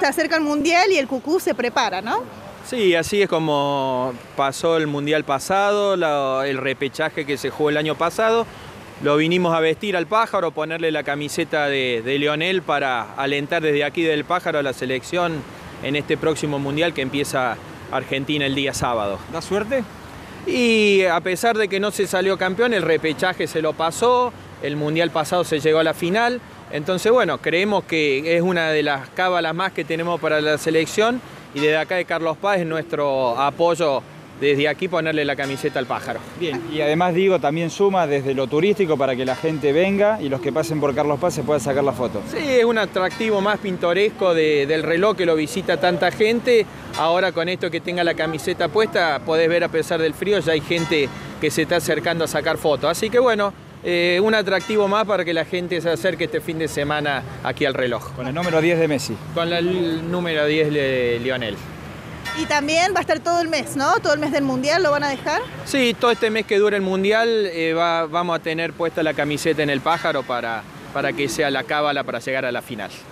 se acerca el Mundial y el Cucú se prepara, ¿no? Sí, así es como pasó el Mundial pasado, el repechaje que se jugó el año pasado. Lo vinimos a vestir al Pájaro, ponerle la camiseta de Lionel para alentar desde aquí del Pájaro a la selección en este próximo Mundial que empieza Argentina el día sábado. ¿Da suerte? Y a pesar de que no se salió campeón, el repechaje se lo pasó, el Mundial pasado se llegó a la final. Entonces, bueno, creemos que es una de las cábalas más que tenemos para la selección y desde acá de Carlos Paz nuestro apoyo desde aquí ponerle la camiseta al Pájaro. Bien, y además digo, también suma desde lo turístico para que la gente venga y los que pasen por Carlos Paz se puedan sacar la foto. Sí, es un atractivo más pintoresco del reloj que lo visita tanta gente. Ahora con esto que tenga la camiseta puesta, podés ver a pesar del frío, ya hay gente que se está acercando a sacar fotos. Así que bueno, un atractivo más para que la gente se acerque este fin de semana aquí al reloj. Con el número 10 de Messi. Con el número 10 de Lionel. Y también va a estar todo el mes, ¿no? Todo el mes del Mundial lo van a dejar. Sí, todo este mes que dure el Mundial vamos a tener puesta la camiseta en el Pájaro para que sea la cábala para llegar a la final.